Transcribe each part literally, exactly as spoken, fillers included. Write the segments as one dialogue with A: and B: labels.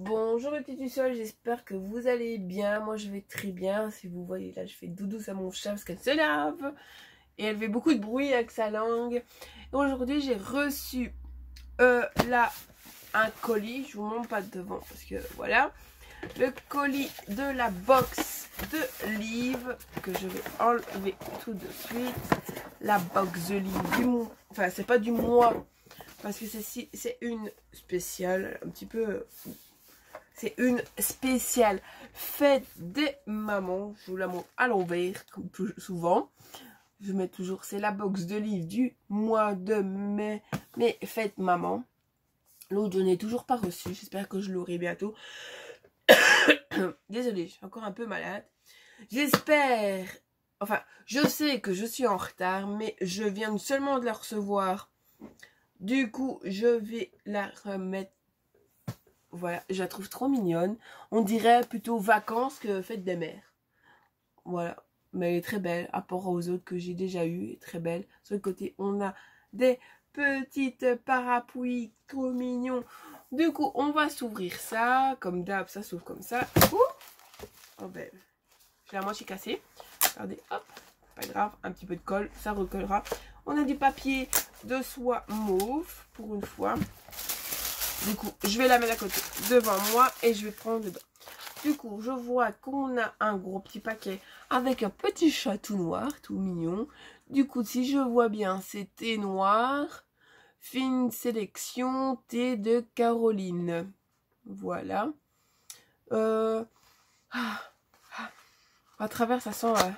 A: Bonjour mes petits lucioles, j'espère que vous allez bien. Moi je vais très bien. Si vous voyez là, je fais doudou à mon chat parce qu'elle se lave. Et elle fait beaucoup de bruit avec sa langue. Aujourd'hui j'ai reçu euh, là un colis. Je vous montre pas devant parce que voilà. Le colis de la box de livres que je vais enlever tout de suite. La box de livres du mois. Enfin c'est pas du mois. Parce que c'est une spéciale, un petit peu... C'est une spéciale fête des mamans. Je vous la montre à l'envers, comme tout, souvent. Je mets toujours, c'est la box de livres du mois de mai. Mais fête maman. L'autre, je n'ai toujours pas reçu. J'espère que je l'aurai bientôt. Désolée, je suis encore un peu malade. J'espère... Enfin, je sais que je suis en retard, mais je viens seulement de la recevoir. Du coup, je vais la remettre. Voilà, je la trouve trop mignonne. On dirait plutôt vacances que fête des mères. Voilà, mais elle est très belle. À rapport aux autres que j'ai déjà eu, elle est très belle. Sur le côté, on a des petites parapluies trop mignons. Du coup, on va s'ouvrir ça. Comme d'hab, ça s'ouvre comme ça. Ouh, oh ben, j'ai la moitié cassée. Regardez, hop, pas grave, un petit peu de colle, ça recollera. On a du papier de soie mauve pour une fois. Du coup, je vais la mettre à côté devant moi et je vais prendre dedans. Du coup, je vois qu'on a un gros petit paquet avec un petit chat tout noir, tout mignon. Du coup, si je vois bien, c'est thé noir, fine sélection, thé de Caroline. Voilà. Euh, ah, ah, à travers, ça sent... Euh,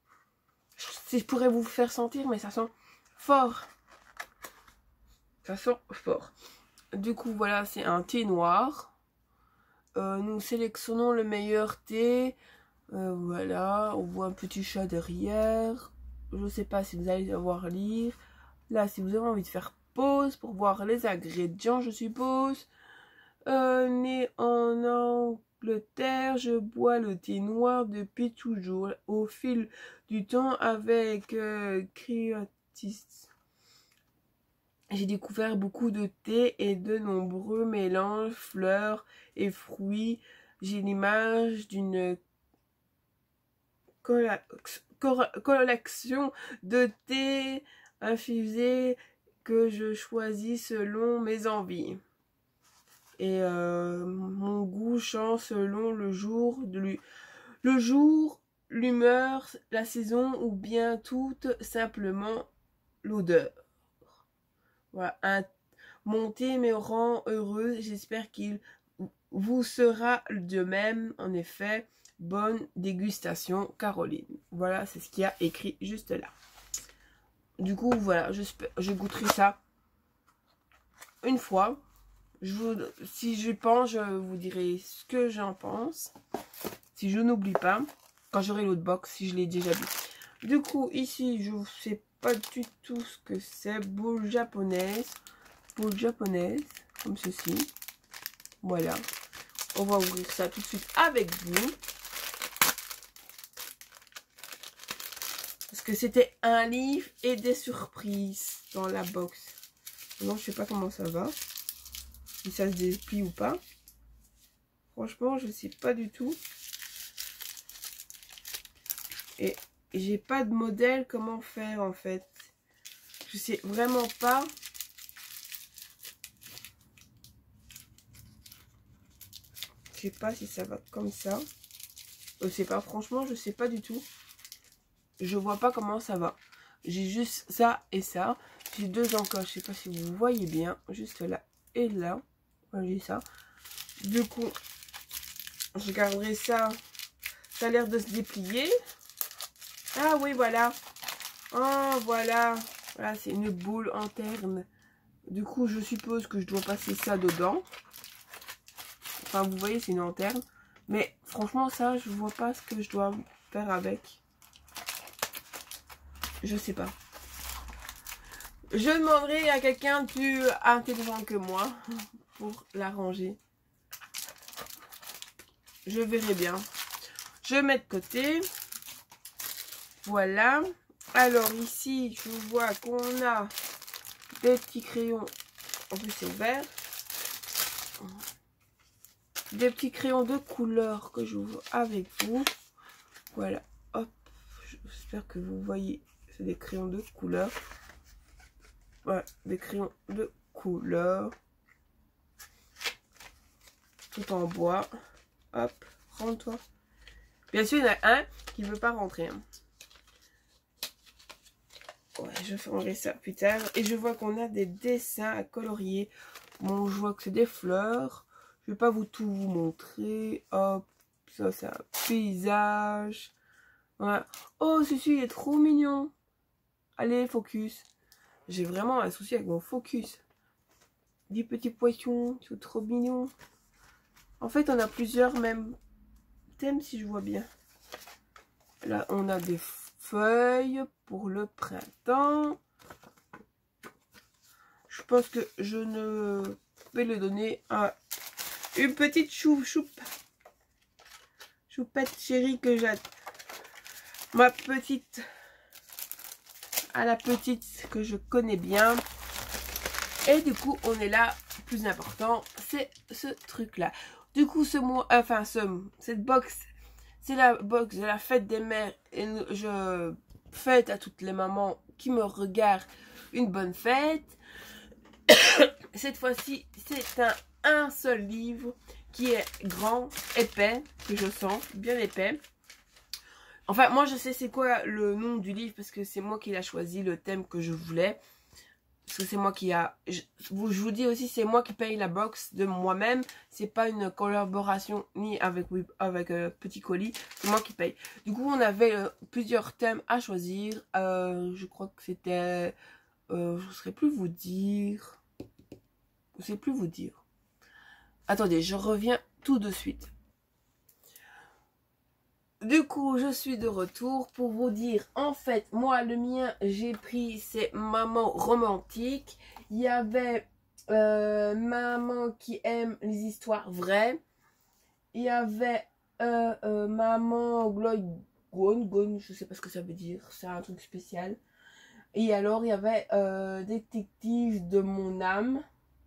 A: je pourrais vous faire sentir, mais ça sent fort. Ça sent fort. Du coup, voilà, c'est un thé noir. Euh, nous sélectionnons le meilleur thé. Euh, voilà, on voit un petit chat derrière. Je ne sais pas si vous allez devoir lire. Là, si vous avez envie de faire pause pour voir les ingrédients, je suppose. Euh, né en Angleterre, je bois le thé noir depuis toujours. Au fil du temps, avec euh, Creatis. J'ai découvert beaucoup de thé et de nombreux mélanges, fleurs et fruits. J'ai l'image d'une collection de thé infusé que je choisis selon mes envies. Et euh, mon goût change selon le jour, de le jour, l'humeur, la saison ou bien tout simplement l'odeur. Voilà, un, mon thé me rend heureuse. J'espère qu'il vous sera de même. En effet, bonne dégustation, Caroline. Voilà, c'est ce qu'il y a écrit juste là. Du coup, voilà, je goûterai ça une fois. Je vous, si je pense, je vous dirai ce que j'en pense. Si je n'oublie pas, quand j'aurai l'autre box, si je l'ai déjà vu. Du coup, ici, je ne sais pas du tout ce que c'est. Boule japonaise. Boule japonaise, comme ceci. Voilà. On va ouvrir ça tout de suite avec vous. Parce que c'était un livre et des surprises dans la box. Non, je sais pas comment ça va. Si ça se déplie ou pas. Franchement, je sais pas du tout. Et j'ai pas de modèle comment faire en fait. Je sais vraiment pas. Je sais pas si ça va comme ça. Je sais pas, franchement, je sais pas du tout. Je vois pas comment ça va. J'ai juste ça et ça. J'ai deux encoches, je sais pas si vous voyez bien. Juste là et là. J'ai ça. Du coup, je garderai ça. Ça a l'air de se déplier. Ah oui, voilà. Ah, voilà. Voilà, c'est une boule interne. Du coup, je suppose que je dois passer ça dedans. Enfin, vous voyez, c'est une lanterne. Mais franchement, ça, je vois pas ce que je dois faire avec. Je sais pas. Je demanderai à quelqu'un de plus intelligent que moi pour l'arranger. Je verrai bien. Je mets de côté. Voilà. Alors ici, je vois qu'on a des petits crayons. En plus, c'est ouvert. des petits crayons de couleur que j'ouvre avec vous. Voilà, hop, j'espère que vous voyez, c'est des crayons de couleur. Voilà, des crayons de couleur. Tout en bois. Hop, rentre-toi. Bien sûr, il y en a un qui ne veut pas rentrer. Hein. Ouais, je ferai ça plus tard. Et je vois qu'on a des dessins à colorier. Bon, je vois que c'est des fleurs. Je vais pas vous tout vous montrer. Hop, ça c'est un paysage. Voilà. Oh, celui-ci il est trop mignon. Allez, focus. J'ai vraiment un souci avec mon focus. Des petits poissons, c'est trop mignon. En fait, on a plusieurs mêmes thèmes si je vois bien. Là, on a des feuilles pour le printemps. Je pense que je ne vais le donner à une petite chou choupe. Choupette chérie que j'aime. Ma petite. À la petite que je connais bien. Et du coup, on est là. Plus important, c'est ce truc-là. Du coup, ce mois, enfin, ce, cette box, c'est la box de la fête des mères. Et je fête à toutes les mamans qui me regardent une bonne fête. Cette fois-ci, c'est un, un seul livre qui est grand, épais, que je sens, bien épais. Enfin, moi, je sais c'est quoi le nom du livre parce que c'est moi qui l'ai choisi, le thème que je voulais. Parce que c'est moi qui a... Je, je vous dis aussi, c'est moi qui paye la box de moi-même. C'est pas une collaboration ni avec, avec euh, Petit Colis. C'est moi qui paye. Du coup, on avait euh, plusieurs thèmes à choisir. Euh, je crois que c'était... Euh, je ne saurais plus vous dire. Je ne sais plus vous dire. Attendez, je reviens tout de suite. Du coup, je suis de retour pour vous dire, en fait, moi, le mien, j'ai pris, c'est Maman romantique. Il y avait euh, Maman qui aime les histoires vraies. Il y avait euh, euh, Maman Gloy Gone, Gone, je sais pas ce que ça veut dire, c'est un truc spécial. Et alors, il y avait euh, Détective de mon âme.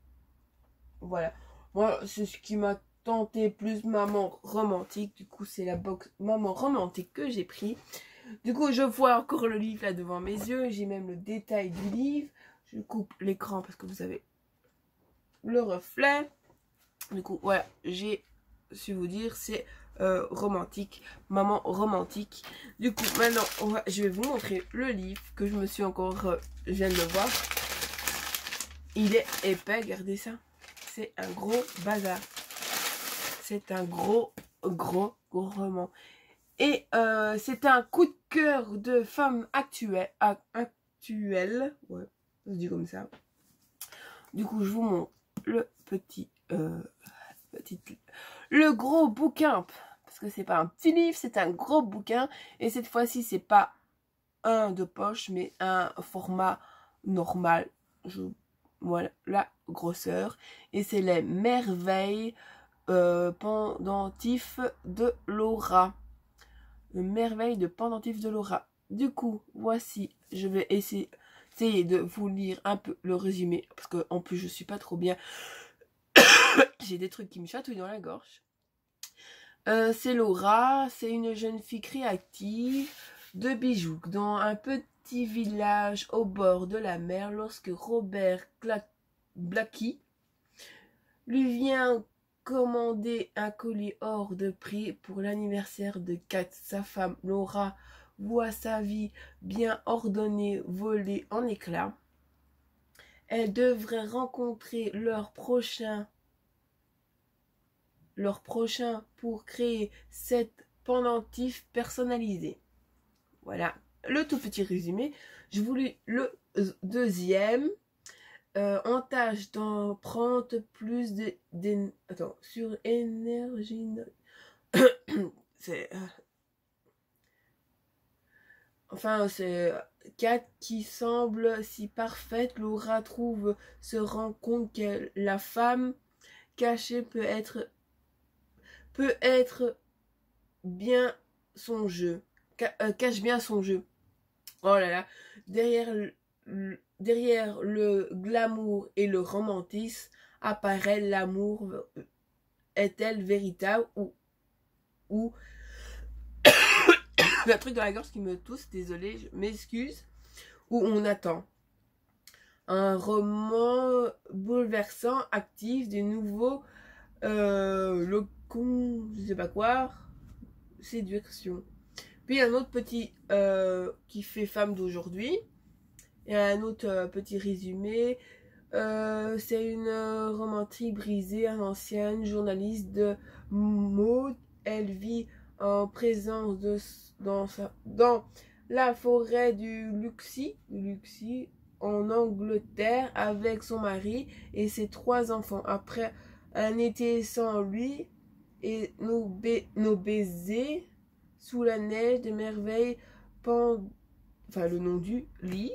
A: Voilà. Moi, c'est ce qui m'a tenté plus Maman romantique. Du coup, c'est la box Maman romantique que j'ai pris. Du coup, je vois encore le livre là devant mes yeux. J'ai même le détail du livre. Je coupe l'écran parce que vous avez le reflet. Du coup, voilà. J'ai su vous dire, c'est euh, romantique. Maman romantique. Du coup, maintenant, on va, je vais vous montrer le livre que je me suis encore... Euh, je viens de le voir. Il est épais, regardez ça. C'est un gros bazar. C'est un gros, gros, gros roman. Et euh, c'est un coup de cœur de femme actuelle. Actuelle. Ouais, on se dit comme ça. Du coup, je vous montre le petit... Euh, petit le gros bouquin. Parce que c'est pas un petit livre, c'est un gros bouquin. Et cette fois-ci, c'est pas un de poche, mais un format normal. Je... Voilà, la grosseur. Et c'est les merveilles euh, pendentifs de Laura. Les merveilles de pendentifs de Laura. Du coup, voici, je vais essayer, essayer de vous lire un peu le résumé. Parce que en plus, je suis pas trop bien. J'ai des trucs qui me chatouillent dans la gorge. Euh, c'est Laura, c'est une jeune fille créative de bijoux dans un petit village au bord de la mer lorsque Robert Blackie lui vient commander un colis hors de prix pour l'anniversaire de Kat. Sa femme Laura voit sa vie bien ordonnée voler en éclats. Elle devrait rencontrer leur prochain leur prochain pour créer cette pendentif personnalisé. Voilà, le tout petit résumé. Je voulais le deuxième. Euh, en tâche d'en prendre plus de, de attends, sur énergie. C'est euh, enfin c'est Kat qui semble si parfaite. Laura trouve se rend compte que la femme cachée peut être peut être bien son jeu, cache bien son jeu. Oh là là, derrière le, derrière le glamour et le romantisme apparaît l'amour est-elle véritable ou ou un truc dans la gorge qui me tousse, désolé, je m'excuse, où on attend un roman bouleversant, actif, des nouveaux euh, le con, je sais pas quoi, séduction. Puis un autre petit euh, qui fait femme d'aujourd'hui, et un autre euh, petit résumé. Euh, c'est une euh, romantique brisée, une ancienne journaliste de mode. Elle vit en présence de dans, sa, dans la forêt du Luxi, Luxi en Angleterre avec son mari et ses trois enfants. Après un été sans lui et nos, ba nos baisers sous la neige de merveilles, pend... enfin le nom du livre.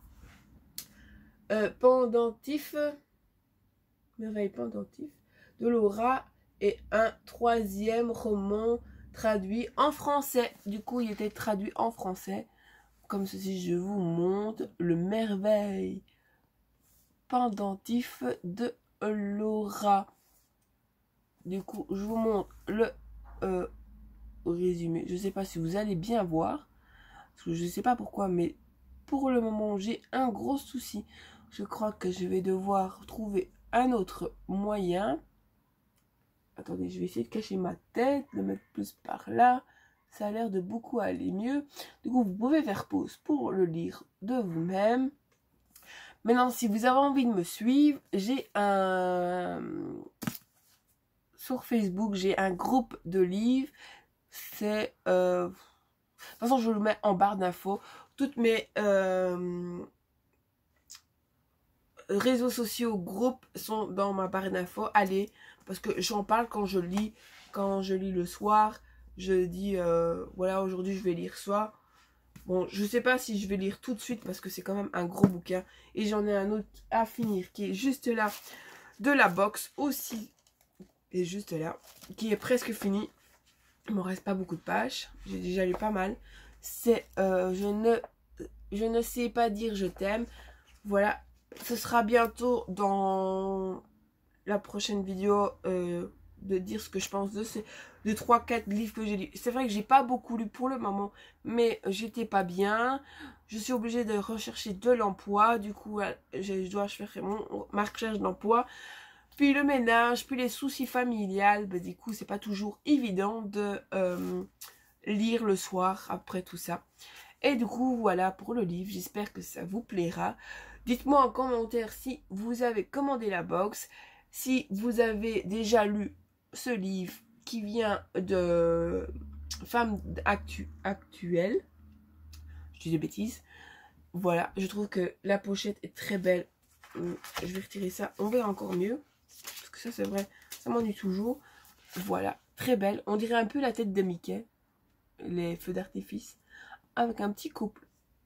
A: Euh, pendentif, merveille pendentif de Laura et un troisième roman traduit en français. Du coup, il était traduit en français. Comme ceci, je vous montre le merveille pendentif de Laura. Du coup, je vous montre le euh, résumé. Je ne sais pas si vous allez bien voir. Parce que je ne sais pas pourquoi, mais pour le moment, j'ai un gros souci. Je crois que je vais devoir trouver un autre moyen. Attendez, je vais essayer de cacher ma tête, le mettre plus par là. Ça a l'air de beaucoup aller mieux. Du coup, vous pouvez faire pause pour le lire de vous-même. Maintenant, si vous avez envie de me suivre, j'ai un... Sur Facebook, j'ai un groupe de livres. C'est... Euh... De toute façon, je le mets en barre d'infos. Toutes mes... Euh... réseaux sociaux, groupes sont dans ma barre d'infos. Allez, parce que j'en parle quand je lis, quand je lis le soir. Je dis, euh, voilà, aujourd'hui je vais lire soit. Bon, je sais pas si je vais lire tout de suite parce que c'est quand même un gros bouquin. Et j'en ai un autre à finir qui est juste là, de la box aussi. Et juste là, qui est presque fini. Il m'en reste pas beaucoup de pages. J'ai déjà lu pas mal. C'est, euh, je ne, je ne sais pas dire je t'aime. Voilà. Ce sera bientôt dans la prochaine vidéo euh, de dire ce que je pense de ces de trois quatre livres que j'ai lus. C'est vrai que j'ai pas beaucoup lu pour le moment, mais j'étais pas bien. Je suis obligée de rechercher de l'emploi. Du coup, je dois faire mon, ma recherche d'emploi. Puis le ménage, puis les soucis familiales. Ben, du coup, c'est pas toujours évident de euh, lire le soir après tout ça. Et du coup, voilà pour le livre. J'espère que ça vous plaira. Dites-moi en commentaire si vous avez commandé la box, si vous avez déjà lu ce livre qui vient de Femmes actu Actuelles. Je dis des bêtises. Voilà, je trouve que la pochette est très belle. Je vais retirer ça, on verra encore mieux. Parce que ça, c'est vrai, ça m'ennuie toujours. Voilà, très belle. On dirait un peu la tête de Mickey, les feux d'artifice, avec un petit couple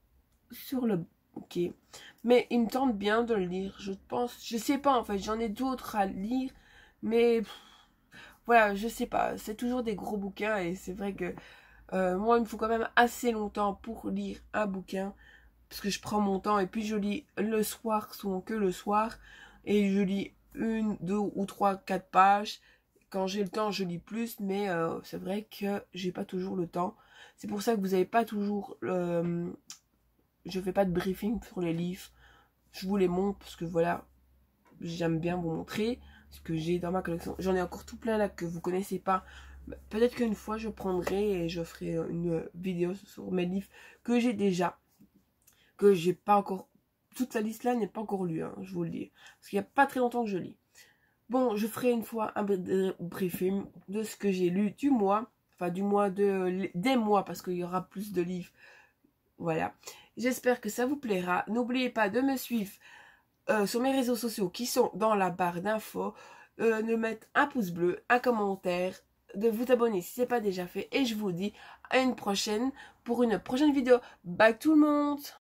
A: sur le... Ok, mais il me tente bien de le lire, je pense, je sais pas en fait, j'en ai d'autres à lire, mais pff, voilà, je sais pas, c'est toujours des gros bouquins et c'est vrai que euh, moi il me faut quand même assez longtemps pour lire un bouquin, parce que je prends mon temps et puis je lis le soir, souvent que le soir, et je lis une, deux ou trois, quatre pages. Quand j'ai le temps, je lis plus, mais euh, c'est vrai que j'ai pas toujours le temps. C'est pour ça que vous n'avez pas toujours... Euh, je fais pas de briefing sur les livres. Je vous les montre parce que voilà, j'aime bien vous montrer ce que j'ai dans ma collection. J'en ai encore tout plein là que vous connaissez pas. Peut-être qu'une fois je prendrai et je ferai une vidéo sur mes livres que j'ai déjà. Que j'ai pas encore... Toute la liste là n'est pas encore lue, hein, je vous le dis. Parce qu'il n'y a pas très longtemps que je lis. Bon, je ferai une fois un briefing de ce que j'ai lu du mois. Enfin, du mois de... des mois, parce qu'il y aura plus de livres. Voilà. J'espère que ça vous plaira. N'oubliez pas de me suivre euh, sur mes réseaux sociaux qui sont dans la barre d'infos. Euh, de mettre un pouce bleu, un commentaire, de vous abonner si ce n'est pas déjà fait. Et je vous dis à une prochaine pour une prochaine vidéo. Bye tout le monde!